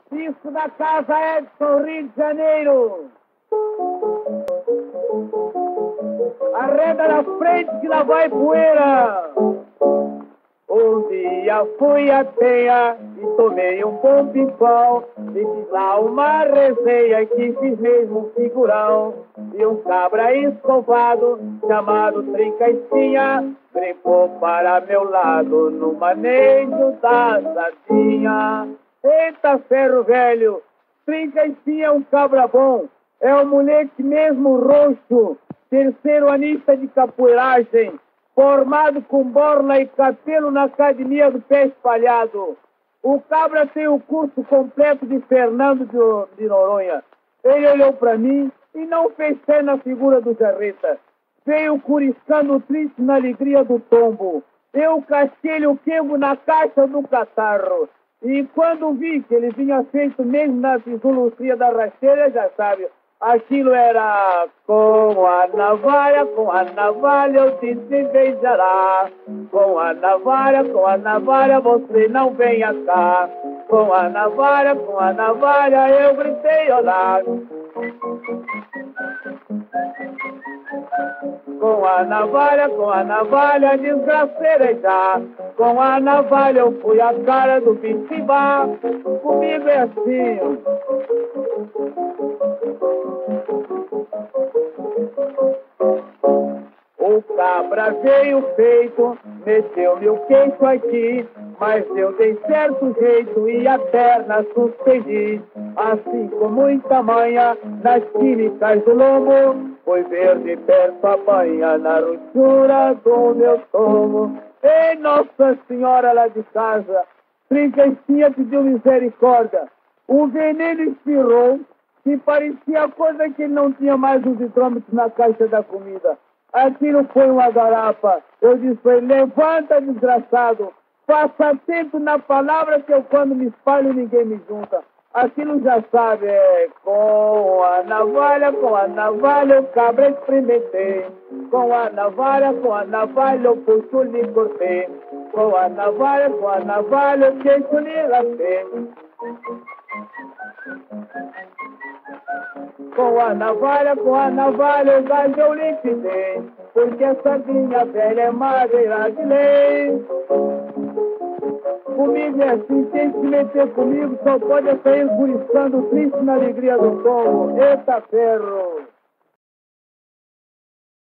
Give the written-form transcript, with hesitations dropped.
Isso da casa Edson, Rio de Janeiro. Arreda na frente que lá vai poeira. Um dia fui à penha e tomei um bom pipão. E fiz lá uma resenha que fiz mesmo um figurão. E um cabra escovado chamado Trinca Espinha brincou para meu lado no manejo da sardinha. Eita ferro velho, Trinca Espinha é um cabra bom. É um moleque mesmo roxo, terceiro anista de capoeiragem, formado com borla e cabelo na academia do pé espalhado. O cabra tem o curso completo de Fernando de Noronha. Ele olhou para mim e não fez fé na figura do Jarreta. Veio curiscando triste na alegria do tombo. Eu casquei-lhe o quebo na caixa do catarro. E quando vi que ele vinha feito mesmo na fisiologia da rasteira, já sabe, aquilo era com a navalha eu te beijará. Com a navalha você não venha cá. Com a navalha eu gritei olá. Com a navalha desgraceira já. Com a navalha eu fui a cara do Pitibá. Comigo é assim. O cabra veio feito, meteu-me o queixo aqui, mas eu dei certo jeito e a perna suspendi. Assim com muita manha, nas químicas do lombo, foi ver de perto a banha na ruptura do meu tomo. Ei, Nossa Senhora lá de casa, Trinca Espinha pediu misericórdia. O veneno espirrou, que parecia coisa que ele não tinha mais os hidrômetros na caixa da comida. Aquilo foi uma garapa. Eu disse para ele, levanta, desgraçado. Faça tempo na palavra que eu quando me espalho ninguém me junta. Aquilo já sabe, com a navalha o cabra experimentei. Com a navalha o pulso lhe cortei. Com a navalha o queixo lhe raspei. Com a navalha o galho eu liquidei, porque essa minha velha é madeira de lei. Comigo é assim, quem se meter comigo só pode sair guriçando triste na alegria do povo. Eita ferro!